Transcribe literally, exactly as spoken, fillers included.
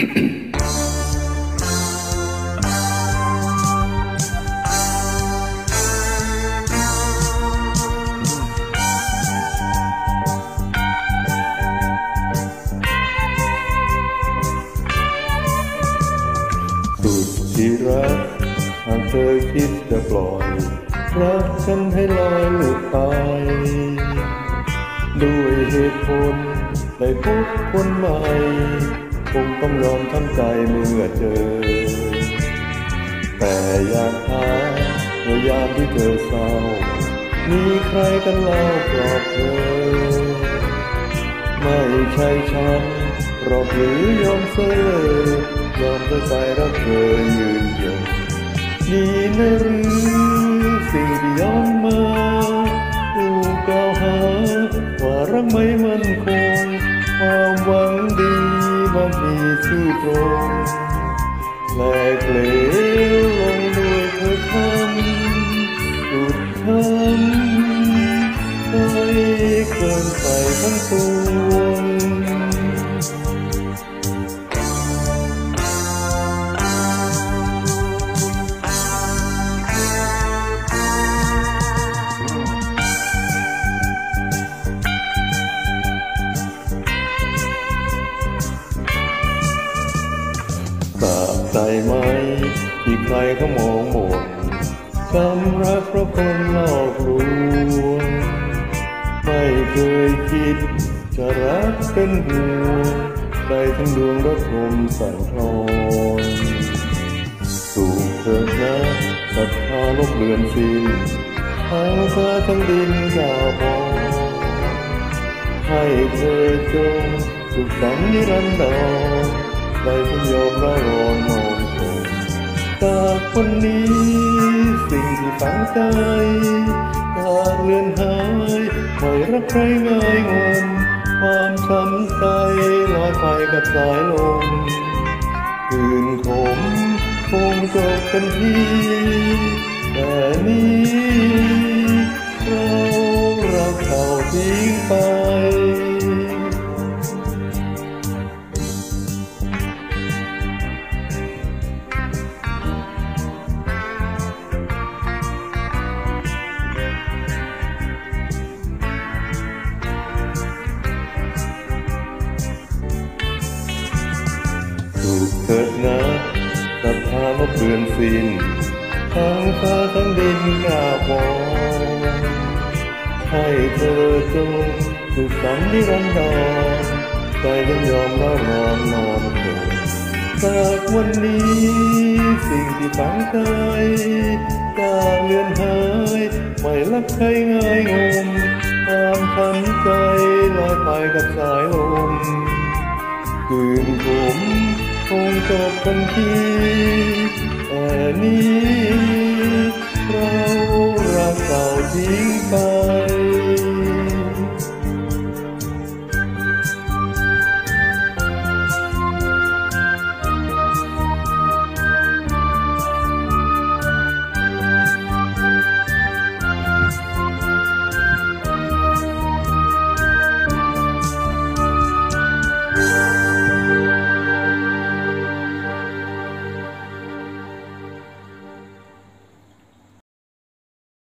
สุดที่รักหากเธอคิดจะปล่อยรักฉันให้ลอยหลุดไปด้วยเหตุผลได้พบคนใหม่คงต้องยอมทำใจเมื่อเจอแต่อยากถามว่ายามที่เธอเศร้ามีใครกันเล่าปลอบเธอไม่ใช่ฉันหรอกหรือยอมเซ่อยอมด้วยใจรักเธอยืนหยัดนี่นะหรือสิ่งที่ย้อนมาถูกกล่าวหาว่ารักไม่มั่นคงความหวังดีบางทีซื่อตรงแหลกเหลวลงด้วยเธอทำสุดทำใจเกินไปทั้งปวงสะใจไหมที่ใครเขามองหมดช้ำรักเพราะคนหลอกลวงไม่เคยคิดจะรักเป็นห่วงใจทั้งดวงระทมสั่นคลอนสู่เถิดนะศรัทธาลบเลือนสิ้นทั้งฟ้าทั้งดินกล่าวพอให้เธอจงสุขสันต์นิรันดรได้ฉันยอมละรอนนอนคงจากวันนี้สิ่งที่ฝังใจจากเลือนหายไม่รักใครง่ายงมความช้ำใจลอยไปกับสายลมคืนขมคงจบกันทีแต่นี้เรารักเขาทิ้งไปเถิดนะศรัทธาลบเลือนสิ้นทั้งฟ้าทั้งดินกราบวอนให้เธอจงสุขสันต์นิรันดรใจยังยอมละรอนนอนคงจากวันนี้สิ่งที่ฝังใจจากเลือนหายไม่รักใครง่ายงมความช้ำใจลอยไปกับสายลมคืนผมคงจบกันทีแต่นี้เรารักเก่าทิ้งไป